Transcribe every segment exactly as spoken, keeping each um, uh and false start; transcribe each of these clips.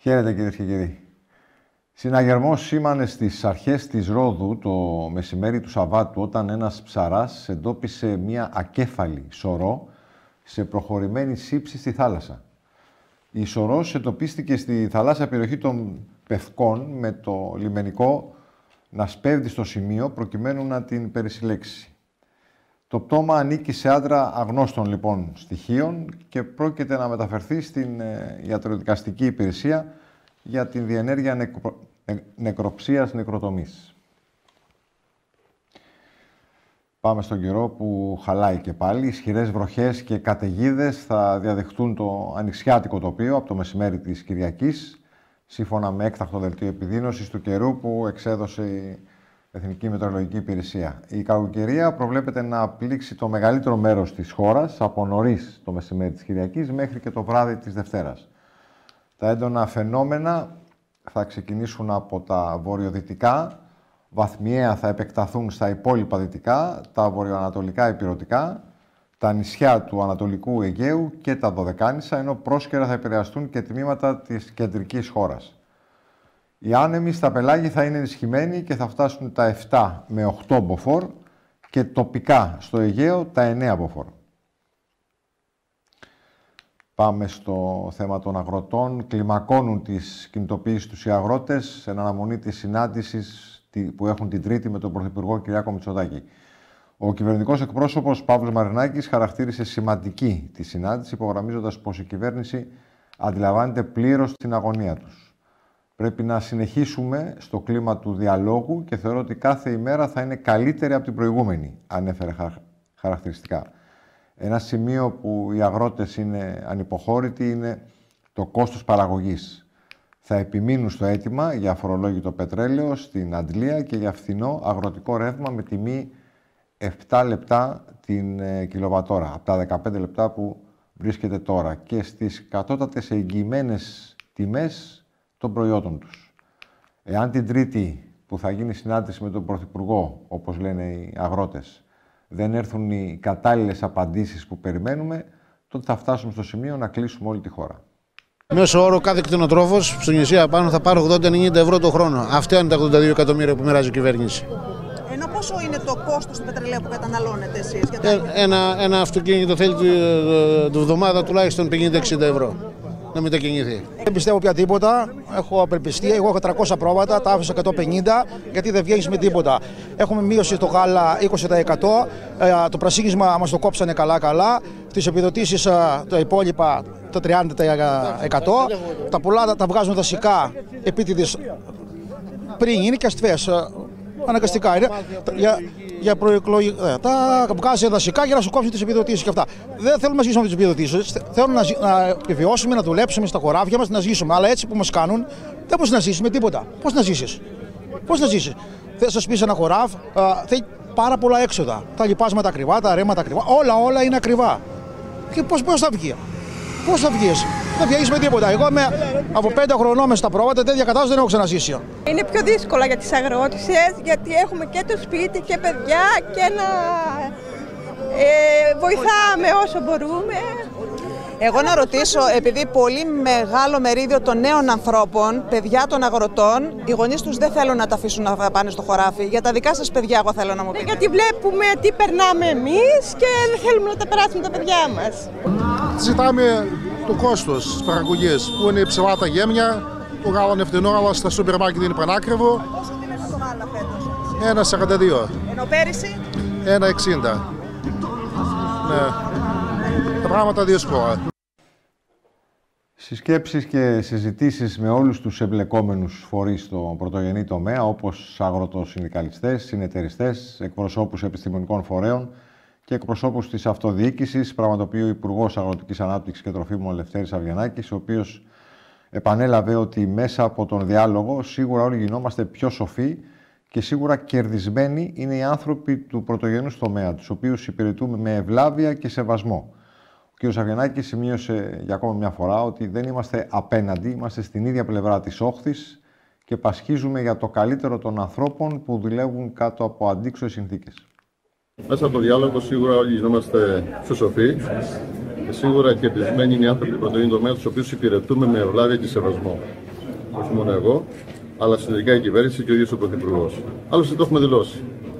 Χαίρετε κυρίες και κύριοι. Συναγερμός σήμανε στις αρχές της Ρόδου το μεσημέρι του Σαββάτου, όταν ένας ψαράς εντόπισε μία ακέφαλη σωρό σε προχωρημένη σύψη στη θάλασσα. Η σωρός εντοπίστηκε στη θαλάσσια περιοχή των Πευκών, με το λιμενικό να σπέβδει στο σημείο προκειμένου να την περισυλλέξει. Το πτώμα ανήκει σε άντρα αγνώστων λοιπόν στοιχείων και πρόκειται να μεταφερθεί στην ε, ιατροδικαστική υπηρεσία για την διενέργεια νεκρο... νεκροψίας νεκροτομής. Πάμε στον καιρό που χαλάει και πάλι. Ισχυρές βροχές και καταιγίδες θα διαδεχτούν το ανοιξιάτικο τοπίο από το μεσημέρι της Κυριακής, σύμφωνα με έκτακτο δελτίο επιδείνωσης του καιρού που εξέδωσε η Εθνική Μετεωρολογική Υπηρεσία. Η κακοκαιρία προβλέπεται να πλήξει το μεγαλύτερο μέρος της χώρας από νωρίς το μεσημέρι της Κυριακής μέχρι και το βράδυ της Δευτέρας. Τα έντονα φαινόμενα θα ξεκινήσουν από τα βορειοδυτικά, βαθμιαία θα επεκταθούν στα υπόλοιπα δυτικά, τα βορειοανατολικά ηπειρωτικά, τα νησιά του Ανατολικού Αιγαίου και τα Δωδεκάνησα, ενώ πρόσκαιρα θα επηρεαστούν και τμήματα της κεντρικής χώρας. Οι άνεμοι στα πελάγη θα είναι ενισχυμένοι και θα φτάσουν τα επτά με οκτώ μποφόρ και τοπικά στο Αιγαίο τα εννέα μποφόρ. Πάμε στο θέμα των αγροτών. Κλιμακώνουν τις κινητοποιήσεις τους οι αγρότες εν αναμονή της συνάντησης που έχουν την Τρίτη με τον Πρωθυπουργό Κυριάκο Μητσοτάκη. Ο κυβερνητικός εκπρόσωπος Παύλος Μαρινάκης χαρακτήρισε σημαντική τη συνάντηση, υπογραμμίζοντας πως η κυβέρνηση αντιλαμβάνεται πλήρως την αγωνία τους. Πρέπει να συνεχίσουμε στο κλίμα του διαλόγου και θεωρώ ότι κάθε ημέρα θα είναι καλύτερη από την προηγούμενη, ανέφερε χαρακτηριστικά. Ένα σημείο που οι αγρότες είναι ανυποχώρητοι είναι το κόστος παραγωγής. Θα επιμείνουν στο αίτημα για αφορολόγητο πετρέλαιο στην αντλία και για φθηνό αγροτικό ρεύμα με τιμή επτά λεπτά την ε, κιλοβατόρα, από τα δεκαπέντε λεπτά που βρίσκεται τώρα, και στις κατώτατες εγγυημένες τιμές των προϊόντων τους. Εάν την Τρίτη που θα γίνει συνάντηση με τον Πρωθυπουργό, όπως λένε οι αγρότες, δεν έρθουν οι κατάλληλες απαντήσεις που περιμένουμε, τότε θα φτάσουμε στο σημείο να κλείσουμε όλη τη χώρα. Μέσο όρο κάθε κτηνοτρόφος στο νησί απάνω θα πάρει ογδόντα με ενενήντα ευρώ το χρόνο. Αυτά είναι τα ογδόντα δύο εκατομμύρια που μοιράζει η κυβέρνηση. Ενώ πόσο είναι το κόστος του πετρελαίου που καταναλώνετε εσείς? Για τα... ε, ένα, ένα αυτοκίνητο θέλει τη βδομάδα τουλάχιστον πενήντα με εξήντα ευρώ να μετακινηθεί. Δεν πιστεύω πια τίποτα. Έχω απελπιστία. Εγώ έχω τριακόσια πρόβατα, τα άφησα εκατόν πενήντα γιατί δεν βγαίνεις με τίποτα. Έχουμε μείωση στο γάλα είκοσι τοις εκατό. Ε, το πρασίνισμα μας το κόψανε καλά-καλά. Τις επιδοτήσεις τα υπόλοιπα το τριάντα τοις εκατό. Τα πολλά τα βγάζουν δασικά επίτηδες πριν είναι και αστφές. Αναγκαστικά είναι. Για, για προεκλογικά. Τα βγάζει δασικά για να σου κόψουν τις επιδοτήσεις και αυτά. Δεν θέλουμε να ζήσουμε με τις επιδοτήσεις. Θέλουμε να, να επιβιώσουμε, να δουλέψουμε στα χωράφια μας, να ζήσουμε. Αλλά έτσι που μας κάνουν, δεν μπορείς να ζήσεις με τίποτα. Πώς να ζήσεις? Πώς να ζήσεις? Θες να σας πεις ένα χωράφ, θέλει πάρα πολλά έξοδα. Τα λοιπάσματα ακριβά, τα ρέματα ακριβά. Όλα, όλα είναι ακριβά. Και πώς, πώς θα βγει? Πώς θα βγεις? Δεν βγαίνεις με τίποτα. Εγώ είμαι από πέντε χρονών μες στα πρόβατα, τέτοια κατάσταση δεν έχω ξαναζήσει. Είναι πιο δύσκολα για τις αγρότησες, γιατί έχουμε και το σπίτι και παιδιά και να ε, βοηθάμε όσο μπορούμε. Εγώ να ρωτήσω, επειδή πολύ μεγάλο μερίδιο των νέων ανθρώπων, παιδιά των αγροτών, οι γονείς τους δεν θέλουν να τα αφήσουν να πάνε στο χωράφι. Για τα δικά σας παιδιά, εγώ θέλω να μου πείτε. Γιατί βλέπουμε τι περνάμε εμείς και δεν θέλουμε να τα περάσουμε τα παιδιά μας. Ζητάμε το κόστος της παραγωγής, που είναι υψηλά τα γέμια, το γάλα είναι φθηνό, αλλά στα σούπερ μάρκετ είναι πανάκριβο. Πόσο τιμές το γάλα φέτος? ένα σαράντα δύο. Ενώ πέρυσι? ένα εξήντα. Ναι. Τα πράγματα δύσκολα. Συσκέψεις και συζητήσεις με όλους τους εμπλεκόμενους φορείς στο πρωτογενή τομέα, όπως αγροτοσυνδικαλιστές, συνεταιριστές, εκπροσώπους επιστημονικών φορέων και εκπροσώπους της αυτοδιοίκησης, πραγματοποιεί ο Υπουργός Αγροτικής Ανάπτυξης και Τροφίμων Λευτέρης Αβγιανάκης, ο οποίος επανέλαβε ότι μέσα από τον διάλογο σίγουρα όλοι γινόμαστε πιο σοφοί και σίγουρα κερδισμένοι είναι οι άνθρωποι του πρωτογενούς τομέα, τους οποίους υπηρετούμε με ευλάβεια και σεβασμό. Ο κ. Αβγιανάκης σημείωσε για ακόμα μια φορά ότι δεν είμαστε απέναντι, είμαστε στην ίδια πλευρά της όχθης και πασχίζουμε για το καλύτερο των ανθρώπων που δουλεύουν κάτω από αντίξωες συνθήκες. Μέσα από το διάλογο σίγουρα όλοι γινόμαστε πιο σοφοί και σίγουρα κερδισμένοι είναι οι άνθρωποι του πρωτογενού τομέα, τους οποίους υπηρετούμε με ευλάβεια και σεβασμό. όχι μόνο εγώ, αλλά συνολικά η κυβέρνηση και ο ίδιος ο Πρωθυπουργός. Άλλωστε το έχουμε δηλώσει.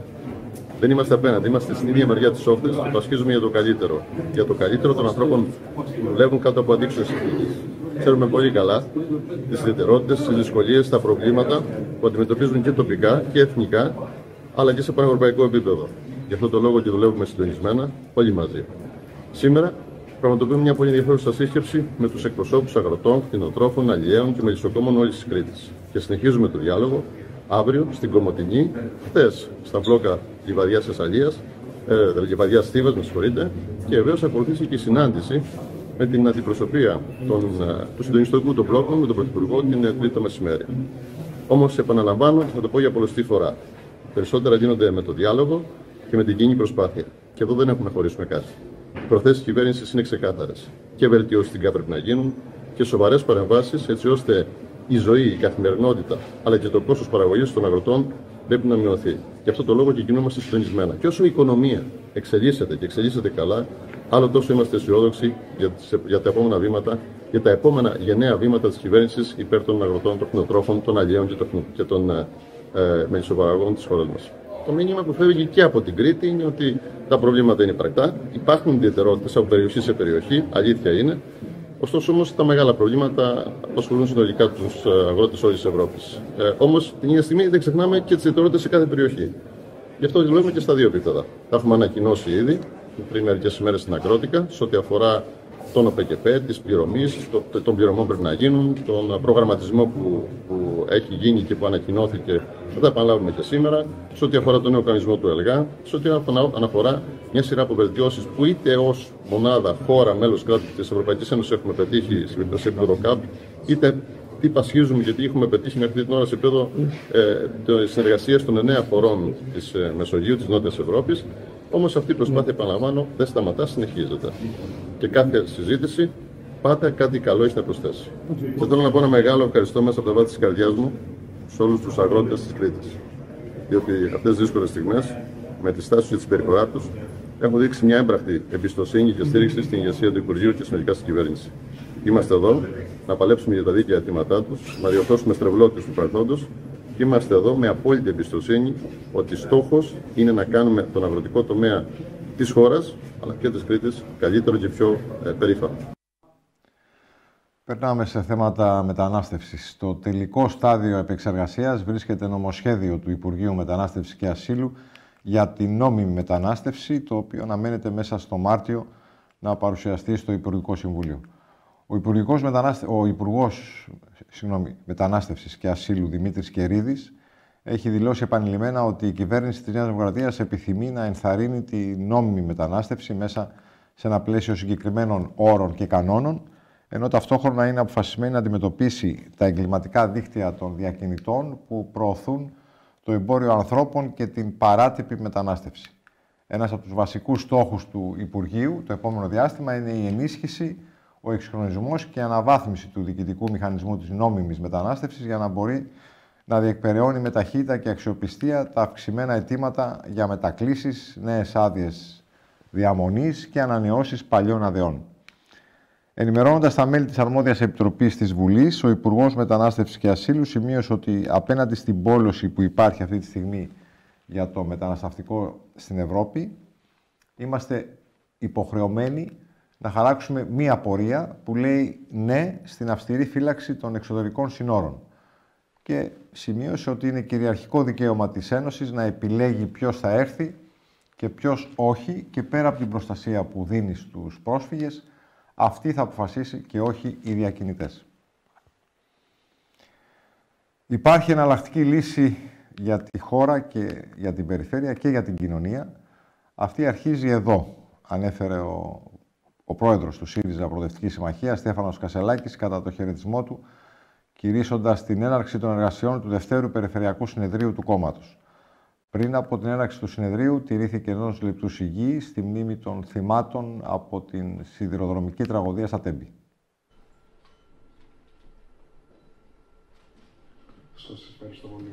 Δεν είμαστε απέναντι, είμαστε στην ίδια μεριά της όχθης και πασχίζουμε για το καλύτερο. Για το καλύτερο των ανθρώπων που δουλεύουν κάτω από αντίξωες συνθήκες. Ξέρουμε πολύ καλά τις ιδιαιτερότητες, τις δυσκολίες, τα προβλήματα που αντιμετωπίζουν και τοπικά και εθνικά, αλλά και σε πανευρωπαϊκό επίπεδο. Γι' αυτό το λόγο και δουλεύουμε συντονισμένα όλοι μαζί. Σήμερα πραγματοποιούμε μια πολύ ενδιαφέρουσα σύσκεψη με τους εκπροσώπους αγροτών, κτηνοτρόφων, αλλιέων και μελισσοκόμων όλης της Κρήτης. Και συνεχίζουμε το διάλογο αύριο στην Κομοτηνή, χθες στα μπλόκα Λιβαδιάς Θεσσαλίας, ε, Λιβαδιάς Θήβας, με συγχωρείτε, και βεβαίως ακολουθήσει και η συνάντηση με την αντιπροσωπεία των, του συντονιστικού των μπλόκων με τον Πρωθυπουργό την Τρίτη το μεσημέρι. Όμως, επαναλαμβάνω και θα το πω για πολλωστή φορά. Περισσότερα γίνονται με το διάλογο και με την κοινή προσπάθεια. Και εδώ δεν έχουμε χωρίσει με κάτι. Οι προθέσεις της κυβέρνησης είναι ξεκάθαρες. Και βελτιώσεις στην ΚΑΠ πρέπει να γίνουν και σοβαρές παρεμβάσεις έτσι ώστε η ζωή, η καθημερινότητα αλλά και το κόστος παραγωγής των αγροτών πρέπει να μειωθεί. Γι' αυτό το λόγο και κινούμαστε συντονισμένα. Και όσο η οικονομία εξελίσσεται και εξελίσσεται καλά, άλλο τόσο είμαστε αισιόδοξοι για, για τα επόμενα βήματα, για τα επόμενα γενναία βήματα της κυβέρνησης υπέρ των αγροτών, των κτηνοτρόφων, των αλλιέων και των, και των ε, ε, μελισσοπαραγωγών της χώρας μας. Το μήνυμα που φεύγει και από την Κρήτη είναι ότι τα προβλήματα είναι πρακτά, υπάρχουν ιδιαιτερότητες από περιοχή σε περιοχή, αλήθεια είναι. Ωστόσο, όμως, τα μεγάλα προβλήματα απασχολούν συνολικά τους αγρότες όλης της Ευρώπης. Ε, όμως, την ίδια στιγμή δεν ξεχνάμε και τις ιδιαιτερότητες σε κάθε περιοχή. Γι' αυτό δουλεύουμε και στα δύο επίπεδα. Τα έχουμε ανακοινώσει ήδη πριν μερικές ημέρες στην Ακρότικα, σε ό,τι αφορά τον ΟΠΕΚΕΠΕ, τις πληρωμής, το, των πληρωμών πρέπει να γίνουν, τον προγραμματισμό που, που έχει γίνει και που ανακοινώθηκε, θα τα επαναλάβουμε και σήμερα, σε ό,τι αφορά τον νέο κανονισμό του ΕΛΓΑ, σε ό,τι αναφορά μια σειρά από βελτιώσεις που είτε ως μονάδα, χώρα, μέλος κράτους της Ευρωπαϊκής Ένωσης έχουμε πετύχει σε επίπεδο ΚΑΠ, είτε τι πασχίζουμε και τι έχουμε πετύχει μέχρι την ώρα σε επίπεδο ε, συνεργασίας των εννέα χωρών της ε, Μεσογείου, της Νότιας Ευρώπης. Όμως αυτή η προσπάθεια, επαναλαμβάνω, δεν σταματά, συνεχίζεται. Και κάθε συζήτηση πάντα κάτι καλό έχει να προσθέσει. Και θέλω να πω ένα μεγάλο ευχαριστώ μέσα από τα βάθη της καρδιάς μου σε όλους τους αγρότες της Κρήτης. Διότι αυτές τις δύσκολες στιγμές, με τη στάση και τη συμπεριφορά τους, έχουν δείξει μια έμπρακτη εμπιστοσύνη και στήριξη στην ηγεσία του Υπουργείου και συνολικά στην κυβέρνηση. Είμαστε εδώ να παλέψουμε για τα δίκαια αιτήματά τους, να διορθώσουμε στρεβλότητες του παρελθόντος. Και είμαστε εδώ με απόλυτη εμπιστοσύνη ότι στόχος είναι να κάνουμε τον αγροτικό τομέα της χώρας, αλλά και της Κρήτης, καλύτερο και πιο ε, περήφανο. Περνάμε σε θέματα μετανάστευσης. Στο τελικό στάδιο επεξεργασίας βρίσκεται νομοσχέδιο του Υπουργείου Μετανάστευσης και Ασύλου για την νόμιμη μετανάστευση, το οποίο αναμένεται μέσα στο Μάρτιο να παρουσιαστεί στο Υπουργικό Συμβούλιο. Ο Υπουργός, Μετανάστε... ο Υπουργός συγγνώμη, Μετανάστευσης και Ασύλου Δημήτρης Κερίδης έχει δηλώσει επανειλημμένα ότι η κυβέρνηση της Νέας Δημοκρατίας επιθυμεί να ενθαρρύνει τη νόμιμη μετανάστευση μέσα σε ένα πλαίσιο συγκεκριμένων όρων και κανόνων, ενώ ταυτόχρονα είναι αποφασισμένη να αντιμετωπίσει τα εγκληματικά δίκτυα των διακινητών που προωθούν το εμπόριο ανθρώπων και την παράτυπη μετανάστευση. Ένας από τους βασικούς στόχους του Υπουργείου το επόμενο διάστημα είναι η ενίσχυση, ο εξυγχρονισμός και η αναβάθμιση του διοικητικού μηχανισμού της νόμιμης μετανάστευσης για να μπορεί να διεκπεραιώνει με ταχύτητα και αξιοπιστία τα αυξημένα αιτήματα για μετακλήσεις, νέες άδειες διαμονής και ανανεώσεις παλιών αδειών. Ενημερώνοντας τα μέλη της αρμόδιας επιτροπής της Βουλής, ο Υπουργός Μετανάστευσης και Ασύλου σημείωσε ότι απέναντι στην πόλωση που υπάρχει αυτή τη στιγμή για το μεταναστευτικό στην Ευρώπη, είμαστε υποχρεωμένοι να χαράξουμε μία πορεία που λέει ναι στην αυστηρή φύλαξη των εξωτερικών συνόρων. Και σημείωσε ότι είναι κυριαρχικό δικαίωμα της Ένωσης να επιλέγει ποιος θα έρθει και ποιος όχι, και πέρα από την προστασία που δίνει στους πρόσφυγες, αυτή θα αποφασίσει και όχι οι διακινητές. Υπάρχει εναλλακτική λύση για τη χώρα και για την περιφέρεια και για την κοινωνία. Αυτή αρχίζει εδώ, ανέφερε ο, ο πρόεδρος του ΣΥΡΙΖΑ Προοδευτική Συμμαχία, Στέφανος Κασελάκης, κατά το χαιρετισμό του, κηρύσσοντας την έναρξη των εργασιών του Δευτέρου Περιφερειακού Συνεδρίου του κόμματος. Πριν από την έναρξη του συνεδρίου, τηρήθηκε ενός λεπτού σιγή στη μνήμη των θυμάτων από την σιδηροδρομική τραγωδία στα Τέμπη. Σας ευχαριστώ πολύ.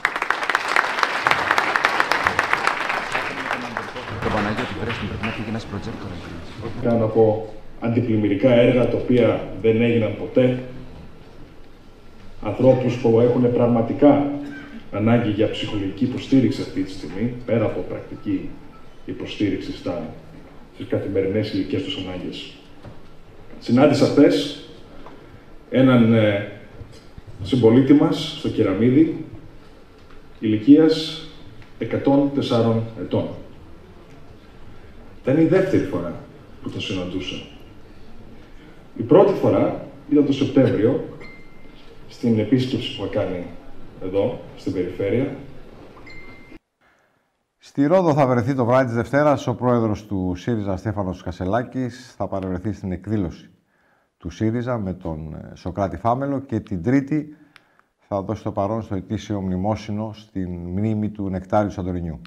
Το Παναγιώτη Πρέσβη πρέπει να φύγει ένας προτζέκτορ. Κάνω από αντιπλημμυρικά έργα τα οποία δεν έγιναν ποτέ. ανθρώπους που έχουν πραγματικά ανάγκη για ψυχολογική υποστήριξη αυτή τη στιγμή, πέρα από πρακτική υποστήριξη στα, στις καθημερινές ηλικές τους ανάγκες. Συνάντησα χθες έναν ε, συμπολίτη μας στο Κεραμίδι, ηλικίας εκατόν τεσσάρων ετών. Ήταν η δεύτερη φορά που τον συναντούσα. Η πρώτη φορά ήταν το Σεπτέμβριο, στην επίσκεψη που έκανε εδώ, στην περιφέρεια. Στη Ρόδο θα βρεθεί το βράδυ της Δευτέρας ο πρόεδρος του ΣΥΡΙΖΑ, Στέφανος Κασελάκης. Θα παρευρεθεί στην εκδήλωση του ΣΥΡΙΖΑ με τον Σωκράτη Φάμελο και την Τρίτη θα δώσει το παρόν στο ετήσιο μνημόσυνο στην μνήμη του Νεκτάριου Σαντορινιού.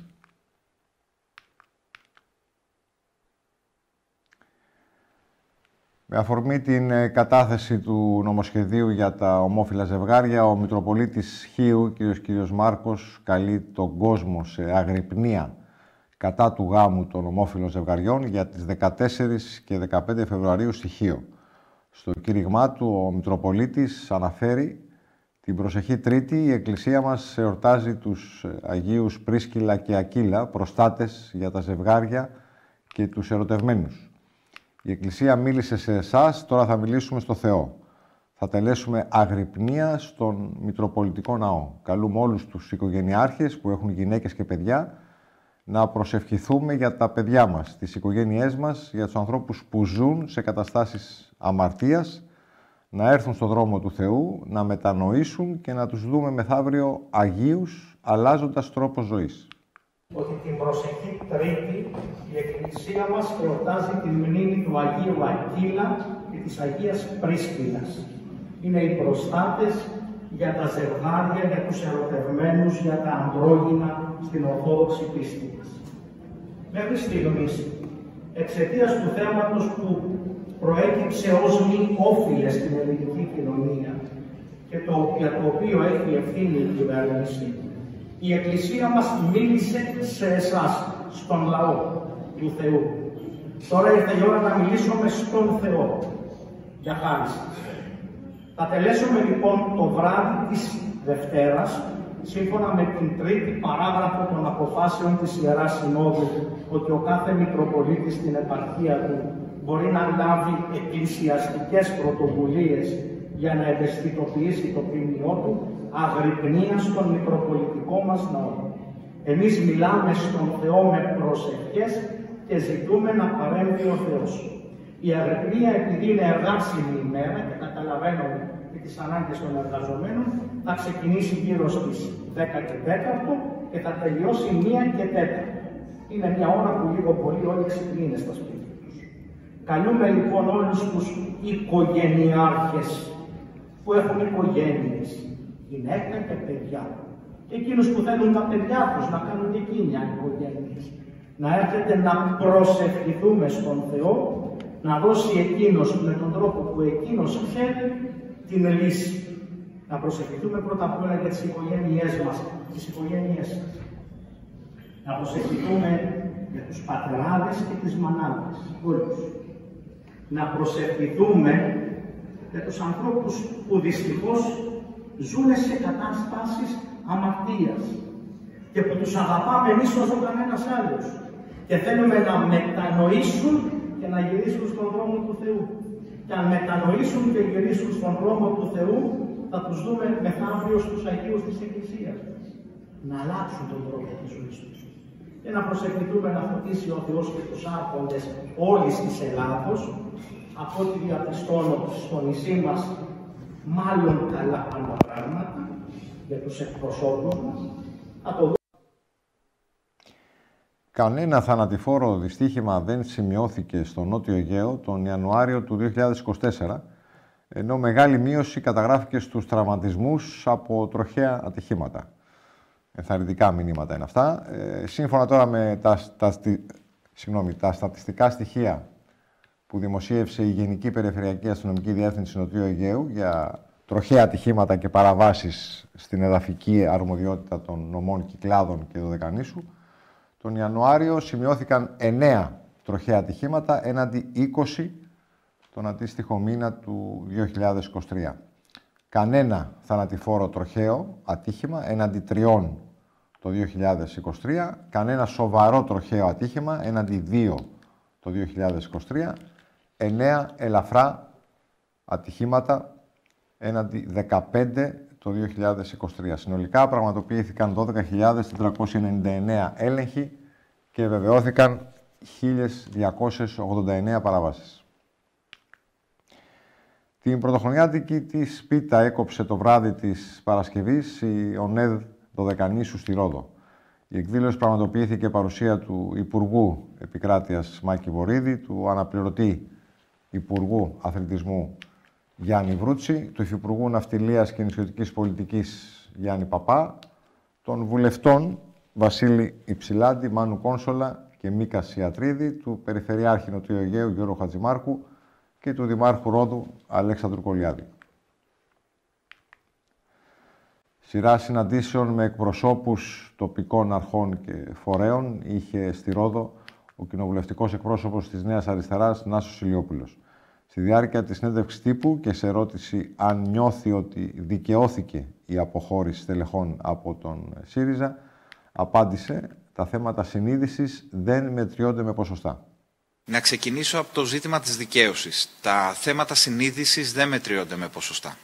Με αφορμή την κατάθεση του νομοσχεδίου για τα ομόφυλα ζευγάρια, ο Μητροπολίτης Χίου, κ. κ. Μάρκος, καλεί τον κόσμο σε αγρυπνία κατά του γάμου των ομόφυλων ζευγαριών για τις δεκατέσσερις και δεκαπέντε Φεβρουαρίου στη Χίο. Στο κήρυγμά του, ο Μητροπολίτης αναφέρει την προσεχή Τρίτη η Εκκλησία μας εορτάζει τους Αγίους Πρίσκυλα και Ακύλα, προστάτες για τα ζευγάρια και τους ερωτευμένους. Η Εκκλησία μίλησε σε εσάς, τώρα θα μιλήσουμε στο Θεό. Θα τελέσουμε αγρυπνία στον Μητροπολιτικό Ναό. Καλούμε όλους τους οικογενειάρχες που έχουν γυναίκες και παιδιά να προσευχηθούμε για τα παιδιά μας, τις οικογένειές μας, για τους ανθρώπους που ζουν σε καταστάσεις αμαρτίας, να έρθουν στον δρόμο του Θεού, να μετανοήσουν και να τους δούμε μεθαύριο αγίους, αλλάζοντας τρόπο ζωής. Ότι την προσεχή Τρίτη η Εκκλησία μας εορτάζει τη μνήμη του Αγίου Ακύλα και της Αγίας Πρίσκυλας. Είναι οι προστάτες για τα ζευγάρια, για τους ερωτευμένους, για τα ανδρόγυνα στην Ορθόδοξη πίστη μας. Μέχρι στιγμής, εξαιτίας του θέματος που προέκυψε ως μη όφιλες στην ελληνική κοινωνία και το, για το οποίο έχει ευθύνη η κυβέρνηση, η Εκκλησία μας μίλησε σε εσάς, στον λαό του Θεού. Τώρα ήρθε η ώρα να μιλήσουμε στον Θεό, για χάρη σας. Θα τελέσουμε λοιπόν το βράδυ της Δευτέρας, σύμφωνα με την τρίτη παράγραφο των αποφάσεων της Ιεράς Συνόδου, ότι ο κάθε Μητροπολίτης στην επαρχία του μπορεί να λάβει εκκλησιαστικές πρωτοβουλίες για να ευαισθητοποιήσει το ποιμιό του, αγρυπνία στον Μητροπολιτικό μας ναό. Εμείς μιλάμε στον Θεό με προσευχές και ζητούμε να παρέμβει ο Θεός. Η αγρυπνία, επειδή είναι εργάσιμη ημέρα και καταλαβαίνουμε και τις ανάγκες των εργαζομένων, θα ξεκινήσει γύρω στις δέκα και τέταρτο και θα τελειώσει μία και τέταρτο. Είναι μια ώρα που λίγο πολύ όλοι ξυπνήνε στα σπίτια τους. Καλούμε λοιπόν όλους τους οικογενειάρχες που έχουν οικογένειες, γυναίκα και παιδιά, και εκείνους που θέλουν τα παιδιά τους να κάνουν και εκείνοι οικογένειες, να έρθετε να προσευχηθούμε στον Θεό, να δώσει εκείνος με τον τρόπο που εκείνος ξέρει την λύση. Να προσευχηθούμε πρώτα απ' όλα για τις οικογένειές μας, τις οικογένειές σας. Να προσευχηθούμε για τους πατεράδες και τις μανάδες, όλους. Να προσευχηθούμε για τους ανθρώπους που δυστυχώς ζουν σε κατάστασεις αμαρτίας και που τους αγαπάμε εμείς όσο κανένας άλλος και θέλουμε να μετανοήσουν και να γυρίσουν στον δρόμο του Θεού. Και αν μετανοήσουν και γυρίσουν στον δρόμο του Θεού, θα τους δούμε μεθαύριο στους Αγίους της Εκκλησίας μας. Να αλλάξουν τον τρόπο της ζωής τους. Και να προσευχηθούμε να φωτίσει ο Θεός και τους άρχοντες όλης της Ελλάδος, από ό,τι διαπιστώνω στο νησί μας, μάλλον καλά πάνε τα πράγματα για τους εκπροσώπους μας. Θα το δούμε. Κανένα θανατηφόρο δυστύχημα δεν σημειώθηκε στο Νότιο Αιγαίο τον Ιανουάριο του δύο χιλιάδες είκοσι τέσσερα, ενώ μεγάλη μείωση καταγράφηκε στους τραυματισμούς από τροχαία ατυχήματα. Ενθαρρυντικά μηνύματα είναι αυτά. Ε, σύμφωνα τώρα με τα, τα, συγγνώμη, τα στατιστικά στοιχεία που δημοσίευσε η Γενική Περιφερειακή Αστυνομική Διεύθυνση Νοτιού Αιγαίου για τροχαία ατυχήματα και παραβάσεις στην εδαφική αρμοδιότητα των νομών Κυκλάδων και Δωδεκανήσου, τον Ιανουάριο σημειώθηκαν εννέα τροχαία ατυχήματα έναντι είκοσι τον αντίστοιχο μήνα του δύο χιλιάδες είκοσι τρία. κανένα θανατηφόρο τροχαίο ατύχημα, έναντι τριών το δύο χιλιάδες είκοσι τρία, κανένα σοβαρό τροχαίο ατύχημα, έναντι δύο το δύο χιλιάδες είκοσι τρία, εννέα ελαφρά ατυχήματα, έναντι δεκαπέντε το δύο χιλιάδες είκοσι τρία. Συνολικά πραγματοποιήθηκαν δώδεκα χιλιάδες τετρακόσιοι ενενήντα εννέα έλεγχοι και βεβαιώθηκαν χίλιες διακόσιες ογδόντα εννέα παραβάσεις. Την πρωτοχρονιάτικη της πίτα έκοψε το βράδυ της Παρασκευής η ΟΝΕΔ Δωδεκανήσου στη Ρόδο. Η εκδήλωση πραγματοποιήθηκε παρουσία του Υπουργού Επικράτειας Μάκη Βορίδη, του αναπληρωτή Υπουργού Αθλητισμού Γιάννη Βρούτση, του Υφυπουργού Ναυτιλίας και Νησιωτικής Πολιτικής Γιάννη Παπά, των βουλευτών Βασίλη Υψηλάντη, Μάνου Κόνσολα και Μίκα Σιατρίδη, του Περιφερειάρχη Νοτιού Αιγαίου Γιώργου Χατζημάρκου και του Δημάρχου Ρόδου Αλέξανδρου Κολιάδη. Σειρά συναντήσεων με εκπροσώπους τοπικών αρχών και φορέων είχε στη Ρόδο ο κοινοβουλευτικός εκπρόσωπος της Νέας Αριστεράς Νάσος Ηλιόπουλος. Στη διάρκεια της συνέντευξης τύπου και σε ερώτηση αν νιώθει ότι δικαιώθηκε η αποχώρηση στελεχών από τον ΣΥΡΙΖΑ, απάντησε «Τα θέματα συνείδησης δεν μετριώνται με ποσοστά». Να ξεκινήσω από το ζήτημα της δικαίωσης. Τα θέματα συνείδησης δεν μετριώνται με ποσοστά.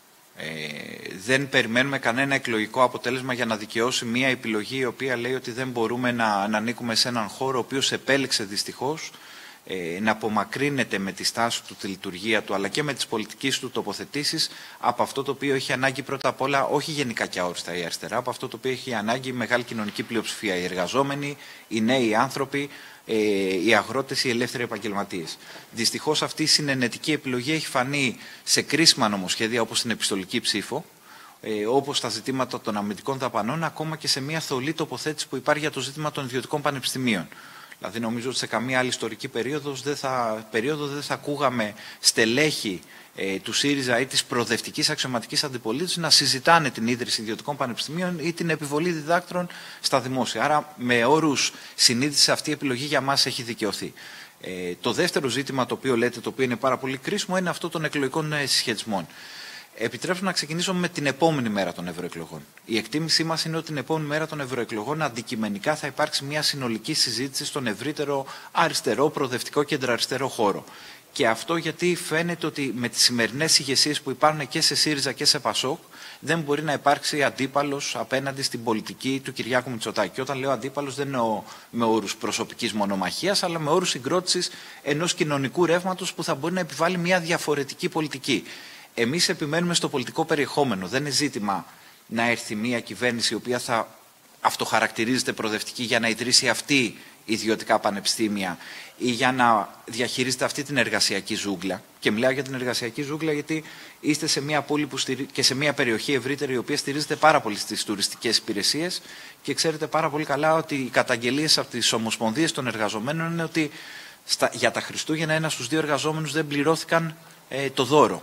Ε, δεν περιμένουμε κανένα εκλογικό αποτέλεσμα για να δικαιώσει μια επιλογή η οποία λέει ότι δεν μπορούμε να, να ανήκουμε σε έναν χώρο ο οποίος επέλεξε δυστυχώς ε, να απομακρύνεται με τη στάση του, τη λειτουργία του αλλά και με τις πολιτικές του τοποθετήσεις από αυτό το οποίο έχει ανάγκη πρώτα απ' όλα, όχι γενικά και αόριστα η αριστερά, από αυτό το οποίο έχει ανάγκη η μεγάλη κοινωνική πλειοψηφία, οι εργαζόμενοι, οι νέοι άνθρωποι, οι αγρότες, οι ελεύθεροι επαγγελματίες. Δυστυχώς αυτή η συνενετική επιλογή έχει φανεί σε κρίσιμα νομοσχέδια όπως την επιστολική ψήφο, όπως τα ζητήματα των αμυντικών δαπανών, ακόμα και σε μια θολή τοποθέτηση που υπάρχει για το ζήτημα των ιδιωτικών πανεπιστημίων. Δηλαδή νομίζω ότι σε καμία άλλη ιστορική περίοδο δεν θα, περίοδο δεν θα ακούγαμε στελέχη ε, του ΣΥΡΙΖΑ ή της προοδευτικής αξιωματικής αντιπολίτευσης να συζητάνε την ίδρυση ιδιωτικών πανεπιστημίων ή την επιβολή διδάκτρων στα δημόσια. Άρα με όρους συνείδησης αυτή η επιλογή για μας έχει δικαιωθεί. Ε, το δεύτερο ζήτημα το οποίο λέτε, το οποίο είναι πάρα πολύ κρίσιμο, είναι αυτό των εκλογικών συσχετισμών. Επιτρέψτε να ξεκινήσω με την επόμενη μέρα των ευρωεκλογών. Η εκτίμησή μας είναι ότι την επόμενη μέρα των ευρωεκλογών αντικειμενικά θα υπάρξει μια συνολική συζήτηση στον ευρύτερο αριστερό, προοδευτικό και κεντροαριστερό χώρο. Και αυτό γιατί φαίνεται ότι με τις σημερινές ηγεσίες που υπάρχουν και σε ΣΥΡΙΖΑ και σε ΠΑΣΟΚ δεν μπορεί να υπάρξει αντίπαλος απέναντι στην πολιτική του Κυριάκου Μητσοτάκη. Και όταν λέω αντίπαλος δεν εννοώ με όρους προσωπικής μονομαχίας, αλλά με όρους συγκρότησης ενός κοινωνικού ρεύματος που θα μπορεί να επιβάλλει μια διαφορετική πολιτική. Εμείς επιμένουμε στο πολιτικό περιεχόμενο. Δεν είναι ζήτημα να έρθει μια κυβέρνηση η οποία θα αυτοχαρακτηρίζεται προοδευτική για να ιδρύσει αυτή ιδιωτικά πανεπιστήμια ή για να διαχειρίζεται αυτή την εργασιακή ζούγκλα. Και μιλάω για την εργασιακή ζούγκλα γιατί είστε σε μια πόλη που στηρί... και σε μια περιοχή ευρύτερη η οποία στηρίζεται πάρα πολύ στις τουριστικές υπηρεσίες και ξέρετε πάρα πολύ καλά ότι οι καταγγελίες από τις ομοσπονδίες των εργαζομένων είναι ότι στα... για τα Χριστούγεννα ένα στους δύο εργαζόμενους δεν πληρώθηκαν ε, το δώρο.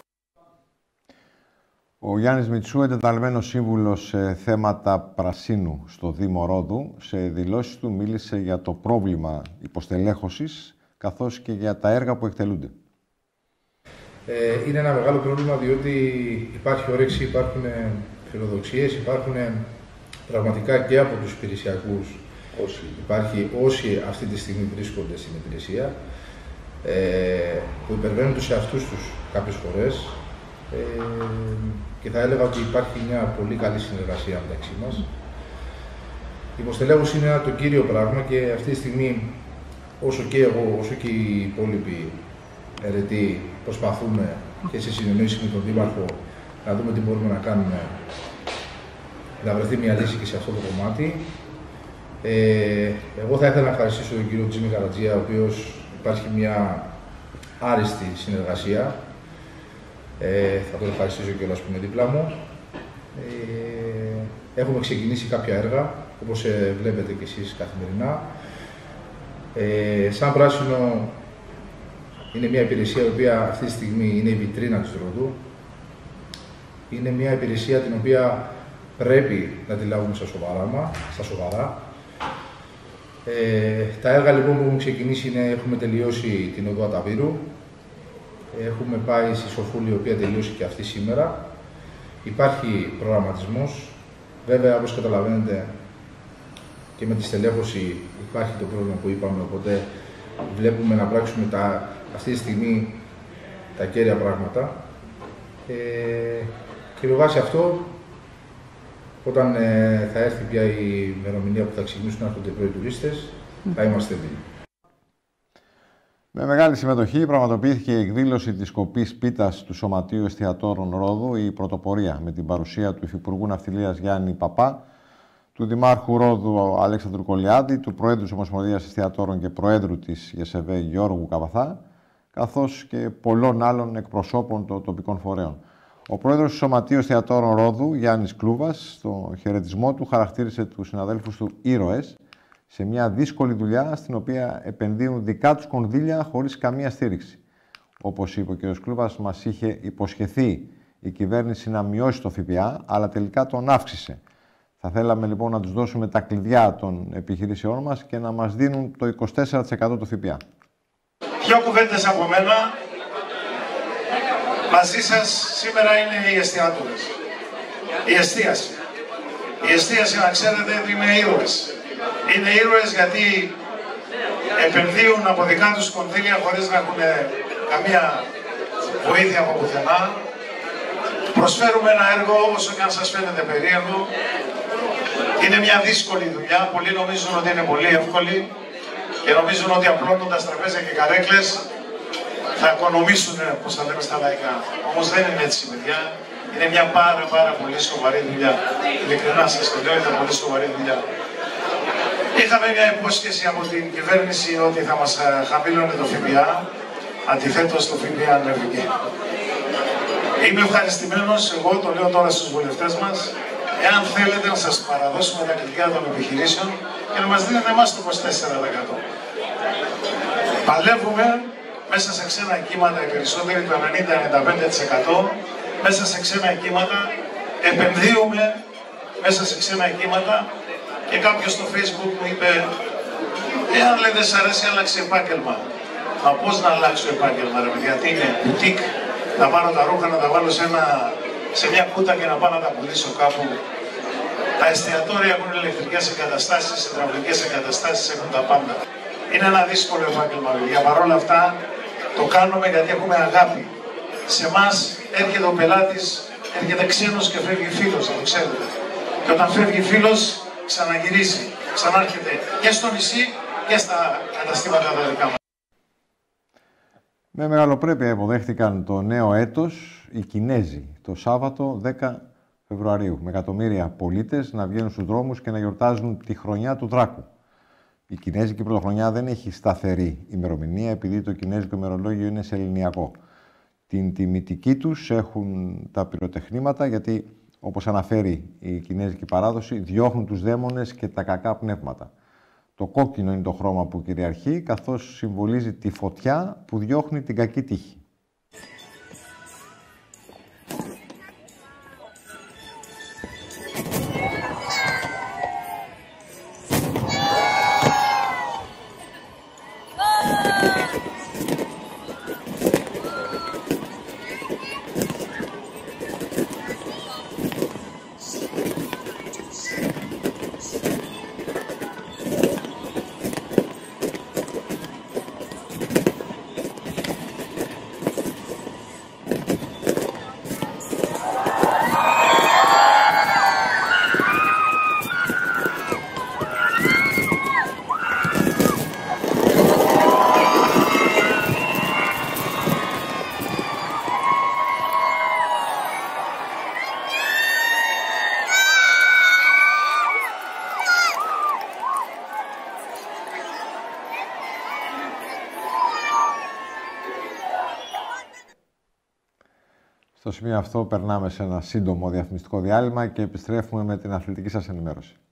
Ο Γιάννης Μητσού, εντεταλμένος σύμβουλος σε θέματα πρασίνου στο Δήμο Ρόδου, σε δηλώσεις του μίλησε για το πρόβλημα υποστελέχωσης, καθώς και για τα έργα που εκτελούνται. Ε, είναι ένα μεγάλο πρόβλημα, διότι υπάρχει όρεξη, υπάρχουν φιλοδοξίες, υπάρχουν πραγματικά και από τους υπηρεσιακούς όσοι, υπάρχει, όσοι αυτή τη στιγμή βρίσκονται στην υπηρεσία, ε, που υπερβαίνουν τους εαυτούς τους κάποιες φορές. Ε, και θα έλεγα ότι υπάρχει μια πολύ καλή συνεργασία μεταξύ μας. Η υποστελέχωση είναι ένα το κύριο πράγμα και αυτή τη στιγμή όσο και εγώ, όσο και οι υπόλοιποι αιρετοί προσπαθούμε και σε συνεννόηση με τον Δήμαρχο να δούμε τι μπορούμε να κάνουμε, να βρεθεί μια λύση και σε αυτό το κομμάτι. Ε, εγώ θα ήθελα να ευχαριστήσω τον κύριο Τζίμι Καρατζία, ο οποίος υπάρχει μια άριστη συνεργασία. Ε, θα τον ευχαριστήσω κιόλας που είναι δίπλα μου. Ε, έχουμε ξεκινήσει κάποια έργα, όπως ε, βλέπετε κι εσείς καθημερινά. Ε, σαν Πράσινο είναι μια υπηρεσία η οποία αυτή τη στιγμή είναι η βιτρίνα της Ρόδου. Είναι μια υπηρεσία την οποία πρέπει να τη λάβουμε στα σοβαρά. Στα σοβαρά. Ε, τα έργα λοιπόν που έχουμε ξεκινήσει είναι, έχουμε τελειώσει την οδό Αταβύρου. Έχουμε πάει στη Σοφούλη, η οποία τελείωσε και αυτή σήμερα. Υπάρχει προγραμματισμός. Βέβαια, όπως καταλαβαίνετε, και με τη στελέχωση υπάρχει το πρόβλημα που είπαμε, οπότε βλέπουμε να πράξουμε τα, αυτή τη στιγμή τα κέρια πράγματα. Ε, και με βάση αυτό, όταν ε, θα έρθει πια η ημερομηνία που θα ξεκινήσουν να έρχονται οι πρώτοι τουρίστες, θα είμαστε έτοιμοι. Με μεγάλη συμμετοχή πραγματοποιήθηκε η εκδήλωση της κοπής πίτας του Σωματείου Εστιατόρων Ρόδου, η πρωτοπορία, με την παρουσία του Υφυπουργού Ναυτιλίας Γιάννη Παπά, του Δημάρχου Ρόδου Αλέξανδρου Κολιάδη, του Προέδρου της Ομοσπονδίας Εστιατόρων και Προέδρου της ΓΕΣΕΒΕ Γιώργου Καβαθά, καθώς και πολλών άλλων εκπροσώπων των τοπικών φορέων. Ο πρόεδρος του Σωματείου Εστιατόρων Ρόδου, Γιάννης Κλούβας, στο χαιρετισμό του χαρακτήρισε τους συναδέλφους του ήρωες σε μια δύσκολη δουλειά στην οποία επενδύουν δικά τους κονδύλια χωρίς καμία στήριξη. Όπως είπε ο κ. Κλούβας, μας είχε υποσχεθεί η κυβέρνηση να μειώσει το ΦΠΑ, αλλά τελικά τον αύξησε. Θα θέλαμε λοιπόν να τους δώσουμε τα κλειδιά των επιχειρήσεών μας και να μας δίνουν το είκοσι τέσσερα τοις εκατό του ΦΠΑ. Δύο κουβέντες από μένα. Μαζί σας σήμερα είναι οι εστιατόρες. Η εστίαση. Η εστίαση, να ξέρετε, είναι ήρωες. Είναι ήρωες γιατί επενδύουν από δικά τους κονδύλια χωρίς να έχουν καμία βοήθεια από πουθενά. Προσφέρουμε ένα έργο, όσο και αν σας φαίνεται περίεργο. Είναι μια δύσκολη δουλειά. Πολλοί νομίζουν ότι είναι πολύ εύκολη και νομίζουν ότι απλώνοντας τραπέζια και καρέκλες θα οικονομήσουν, όπως θα λέμε στα λαϊκά. Όμως δεν είναι έτσι, παιδιά. Είναι μια πάρα πάρα πολύ σοβαρή δουλειά. Ειλικρινά σας το λέω, είναι πολύ σοβαρή δουλειά. Είχαμε μια υπόσχεση από την κυβέρνηση ότι θα μας χαμήλωνε το ΦΠΑ, αντιθέτως το ΦΠΑ ανέβηκε. Είμαι ευχαριστημένος, εγώ το λέω τώρα στους βουλευτές μας, εάν θέλετε να σας παραδώσουμε τα κλειδιά των επιχειρήσεων και να μας δίνετε εμάς το είκοσι τέσσερα τοις εκατό. Παλεύουμε μέσα σε ξένα κύματα, οι περισσότεροι το ενενήντα με ενενήντα πέντε τοις εκατό, μέσα σε ξένα κύματα, επενδύουμε μέσα σε ξένα κύματα. Και κάποιος στο Facebook μου είπε, εάν λέει δεν σ' αρέσει, άλλαξε επάγγελμα. Μα πώς να αλλάξω επάγγελμα, ρε παιδιά, τι είναι, μπουτίκ, να πάρω τα ρούχα, να τα βάλω σε, ένα, σε μια κούτα και να πάω να τα πουλήσω κάπου. Τα εστιατόρια έχουν ηλεκτρικές εγκαταστάσεις, υδραυλικές εγκαταστάσεις, έχουν τα πάντα. Είναι ένα δύσκολο επάγγελμα, παιδιά. Παρ' όλα αυτά το κάνουμε γιατί έχουμε αγάπη. Σε εμάς έρχεται ο πελάτης, έρχεται ξένος και φεύγει φίλος, να το ξέρετε. Και όταν φεύγει φίλος, ξαναγυρίζει, ξανάρχεται και στο νησί και στα καταστήματα τα δικά μας. Με μεγαλοπρέπεια υποδέχτηκαν το νέο έτος οι Κινέζοι το Σάββατο δέκα Φεβρουαρίου, με εκατομμύρια πολίτες να βγαίνουν στους δρόμους και να γιορτάζουν τη χρονιά του Δράκου. Η Κινέζικη Πρωτοχρονιά δεν έχει σταθερή ημερομηνία, επειδή το κινέζικο ημερολόγιο είναι σε ελληνιακό. Την τιμητική τους έχουν τα πυροτεχνήματα, γιατί, όπως αναφέρει η κινέζικη παράδοση, διώχνουν τους δαίμονες και τα κακά πνεύματα. Το κόκκινο είναι το χρώμα που κυριαρχεί, καθώς συμβολίζει τη φωτιά που διώχνει την κακή τύχη. Στο σημείο αυτό περνάμε σε ένα σύντομο διαφημιστικό διάλειμμα και επιστρέφουμε με την αθλητική σας ενημέρωση.